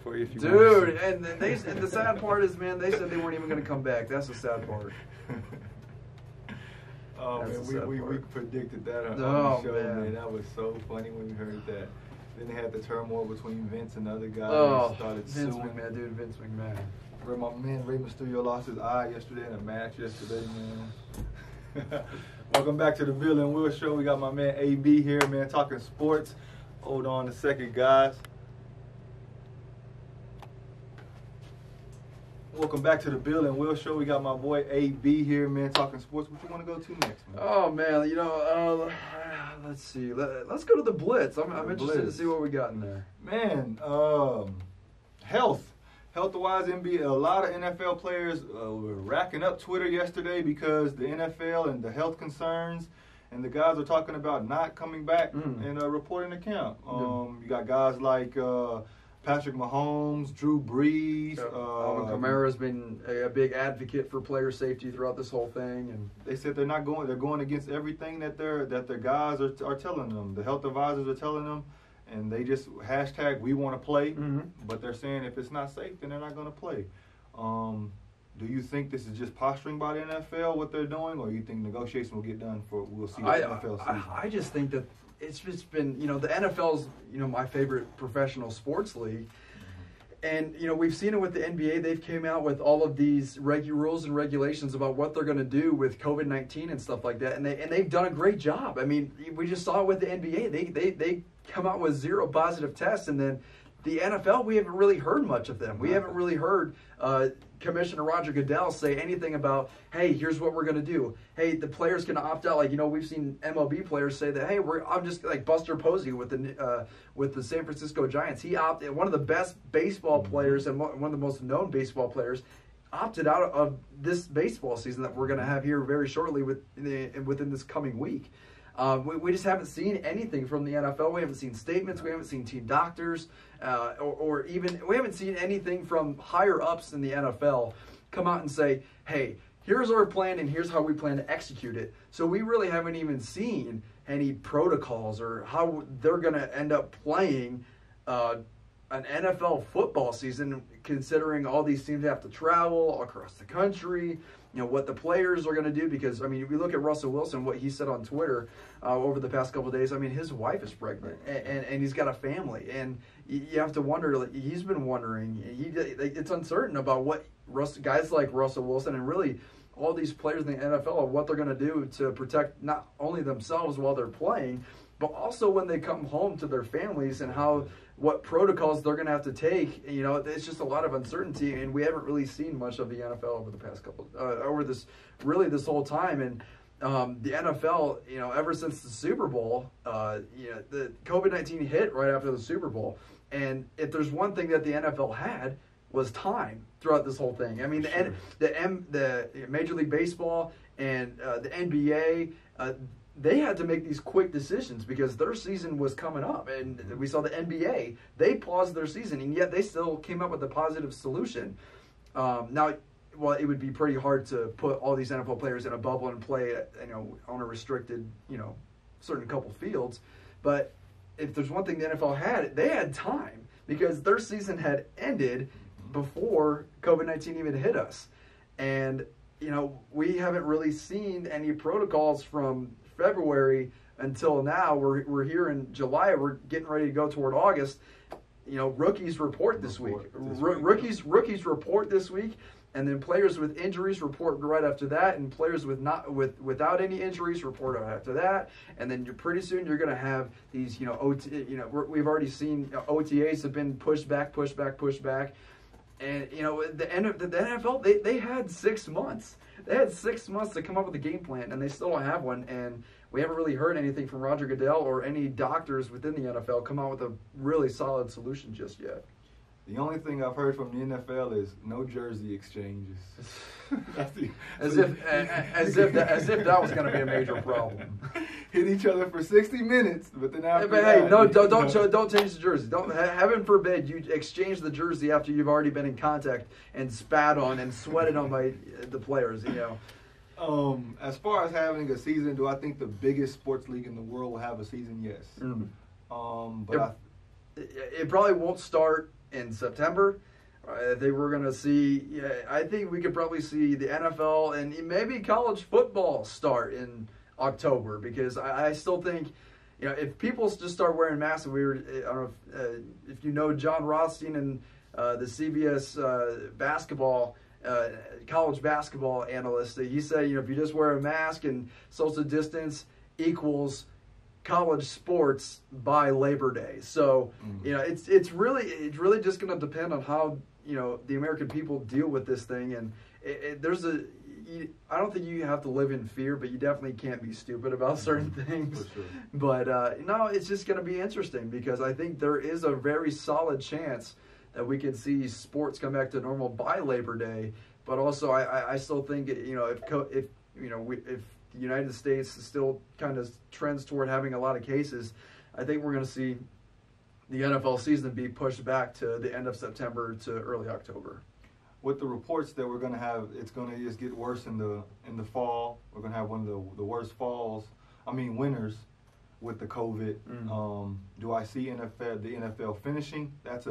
for you if you Dude, and the sad part is, man, they said they weren't even going to come back. That's the sad part. Oh, That's man, we predicted that on Oh, the show, man. That was so funny when we heard that. Then they had the turmoil between Vince and the other guys. Oh, Started Vince suing. McMahon, dude, Vince McMahon. My man Rey Mysterio lost his eye yesterday in a match yesterday, man. Welcome back to the Bill and Will Show. We got my man AB here, man, talking sports. Hold on a second, guys. Welcome back to the Bill and Will Show. We got my boy AB here, man, talking sports. What you want to go to next, man? Oh, man, let's see. Let's go to the Blitz. I'm interested to see what we got in there. Man, health-wise, NBA, a lot of NFL players were racking up Twitter yesterday because the NFL and the health concerns, and the guys are talking about not coming back and reporting the count. You got guys like Patrick Mahomes, Drew Brees. Alvin Kamara's been a big advocate for player safety throughout this whole thing, and they said they're going against everything that their guys are telling them. The health advisors are telling them. And they just hashtag we want to play, but they're saying if it's not safe, then they're not going to play. Do you think this is just posturing by the NFL, what they're doing, or you think negotiation will get done we'll see the NFL season? I just think that it's just been, the NFL's, my favorite professional sports league. And, we've seen it with the NBA. They've came out with all of these rules and regulations about what they're going to do with COVID-19 and stuff like that. And they've done a great job. I mean, we just saw it with the NBA. They come out with 0 positive tests. And then the NFL, we haven't really heard much of them. We haven't really heard Commissioner Roger Goodell say anything about, hey, here's what we're going to do. Hey, the players can opt out. Like, we've seen MLB players say that, hey, I'm just like Buster Posey with the San Francisco Giants. He opted, one of the best baseball players and one of the most known baseball players, opted out of this baseball season that we're going to have here very shortly within this coming week. We just haven't seen anything from the NFL. We haven't seen statements. We haven't seen team doctors, or even we haven't seen anything from higher ups in the NFL come out and say, "Hey, here's our plan and here's how we plan to execute it." So we really haven't even seen any protocols or how they're going to end up playing an NFL football season, considering all these teams have to travel across the country. What the players are going to do, because, I mean, if we look at Russell Wilson, what he said on Twitter over the past couple of days, I mean, his wife is pregnant, and he's got a family, and you have to wonder, like, he's been wondering, it's uncertain about what guys like Russell Wilson and really all these players in the NFL, what they're going to do to protect not only themselves while they're playing, but also when they come home to their families, and what protocols they're going to have to take. It's just a lot of uncertainty, and we haven't really seen much of the NFL over the past this whole time. And the NFL, ever since the Super Bowl, the COVID-19 hit right after the Super Bowl. And if there's one thing that the NFL had, was time throughout this whole thing. I mean, the Major League Baseball and the NBA, they had to make these quick decisions because their season was coming up. And we saw the NBA, they paused their season, and yet they still came up with a positive solution. Now, well, it would be pretty hard to put all these NFL players in a bubble and play, on a restricted, certain couple fields. But if there's one thing the NFL had, they had time because their season had ended before COVID-19 even hit us. And, we haven't really seen any protocols from February until now. We're here in July. We're getting ready to go toward August. Rookies report this week. Rookies report this week, and then players with injuries report right after that, and players without any injuries report after that. And then pretty soon you're going to have these we've already seen OTAs have been pushed back. And the NFL, they had 6 months. They had 6 months to come up with a game plan, and they still don't have one. And we haven't really heard anything from Roger Goodell or any doctors within the NFL come out with a really solid solution just yet. The only thing I've heard from the NFL is no jersey exchanges. As if that was going to be a major problem. Hit each other for 60 minutes, but then after don't change the jersey. Don't, heaven forbid you exchange the jersey after you've already been in contact and spat on and sweated on by the players. As far as having a season, do I think the biggest sports league in the world will have a season? Yes. But it probably won't start in September. I think we're going to see, I think we could probably see the NFL and maybe college football start in October, because I still think, if people just start wearing masks, I don't know if you know John Rothstein and the CBS college basketball analyst, he said, if you just wear a mask and social distance equals college sports by Labor Day. So, it's really just going to depend on how, the American people deal with this thing. And I don't think you have to live in fear, but you definitely can't be stupid about certain things. For sure. But no, it's just going to be interesting, because I think there is a very solid chance that we can see sports come back to normal by Labor Day. But also, I still think, if the United States still kind of trends toward having a lot of cases, I think we're going to see the NFL season be pushed back to the end of September to early October. With the reports that we're going to have, it's going to just get worse in the fall. We're going to have one of the worst winters with the COVID. Do I see the NFL finishing? That's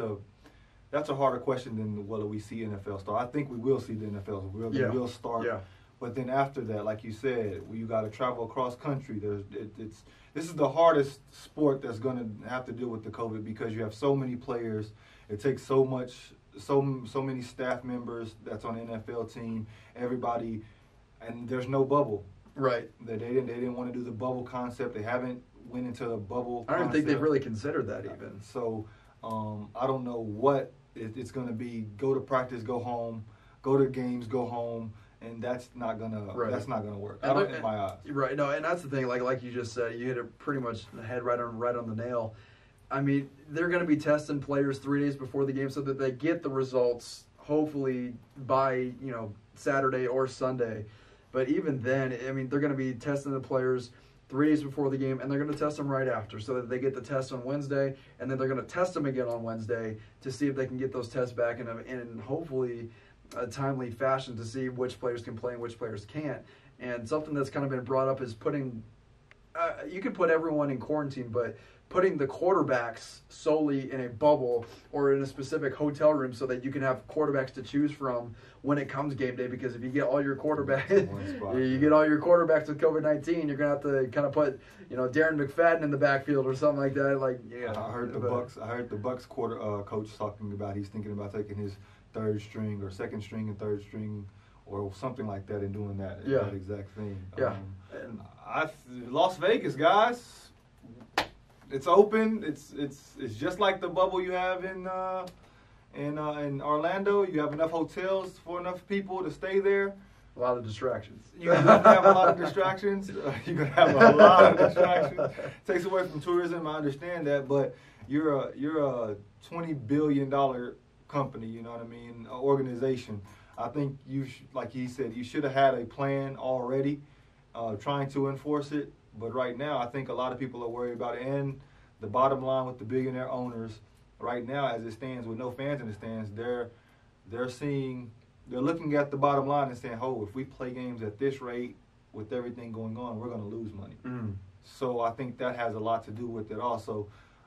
a harder question than whether we see NFL start. I think we will see the NFL will start. Yeah. But then after that, like you said, you got to travel across country. This is the hardest sport that's going to have to deal with the COVID, because you have so many players. It takes so many staff members that's on the NFL team. Everybody, and there's no bubble. Right. They didn't want to do the bubble concept. They haven't went into a bubble. I don't think they've really considered that even. So I don't know what it's going to be. Go to practice, go home. Go to games, go home. And that's not gonna work. In my eyes. Right. No, and that's the thing. Like you just said, you hit it pretty much head right on the nail. I mean, they're going to be testing players 3 days before the game so that they get the results hopefully by Saturday or Sunday. But even then, I mean, they're going to be testing the players 3 days before the game, and they're going to test them right after, so that they get the test on Wednesday, and then they're going to test them again on Wednesday to see if they can get those tests back in hopefully a timely fashion to see which players can play and which players can't. And something that's kind of been brought up is putting you could put everyone in quarantine, but putting the quarterbacks solely in a bubble or in a specific hotel room so that you can have quarterbacks to choose from when it comes game day. Because if you get all your quarterbacks, with COVID-19, you're gonna have to kind of put Darren McFadden in the backfield or something like that. I heard the Bucks coach talking about he's thinking about taking his third string or second string and third string or something like that and doing that exact thing. Yeah. Las Vegas, guys, it's open. It's just like the bubble you have in Orlando. You have enough hotels for enough people to stay there. A lot of distractions. You're going to have a lot of distractions. You're going to have a lot of distractions. Takes away from tourism. I understand that, but you're a $20 billion company. You know what I mean? Organization. I think like he said, you should have had a plan already, trying to enforce it. But right now, I think a lot of people are worried about it. And the bottom line with the billionaire owners, right now, as it stands, with no fans in the stands, they're looking at the bottom line and saying, "Oh, if we play games at this rate, with everything going on, we're going to lose money." So I think that has a lot to do with it also.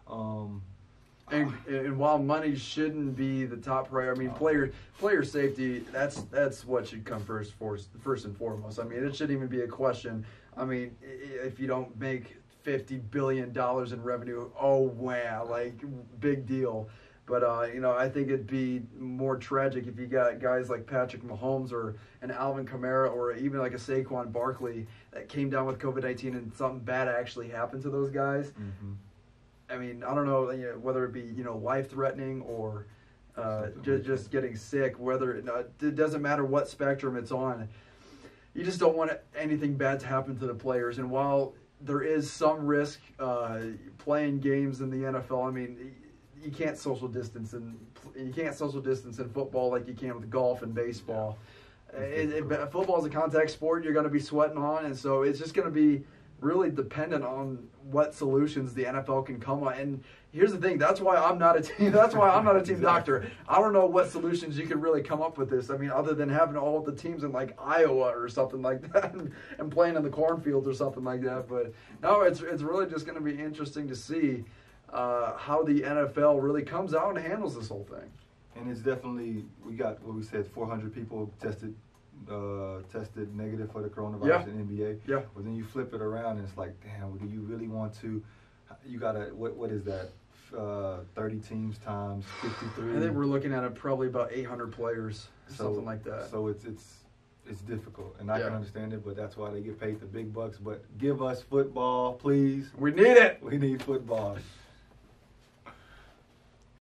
And while money shouldn't be the top priority, I mean, player safety, that's what should come first and foremost. I mean, it shouldn't even be a question. I mean, if you don't make $50 billion in revenue, oh, wow, big deal. But, I think it'd be more tragic if you got guys like Patrick Mahomes or an Alvin Kamara or even like a Saquon Barkley that came down with COVID-19 and something bad actually happened to those guys. Mm-hmm. I mean, I don't know, whether it be, life-threatening or just getting sick, whether it doesn't matter what spectrum it's on. You just don't want anything bad to happen to the players. And while there is some risk playing games in the NFL, I mean, you can't social distance in football like you can with golf and baseball. Football is a contact sport. You're going to be sweating on, and so it's just going to be really dependent on what solutions the NFL can come on. And here's the thing: that's why I'm not a team. That's why I'm not a team doctor. I don't know what solutions you could really come up with this. I mean, other than having all of the teams in like Iowa or something like that, and playing in the cornfields or something like that. But no, it's really just going to be interesting to see. how the NFL really comes out and handles this whole thing. And it's definitely, we got what we said, 400 people tested negative for the coronavirus in NBA. Yeah. But then you flip it around and it's like, damn, do you really want to? You gotta, what is that? 30 teams times 53. I think we're looking at probably about 800 players, something like that. So it's difficult, and I can understand it, but that's why they get paid the big bucks. But give us football, please. We need it. We need football.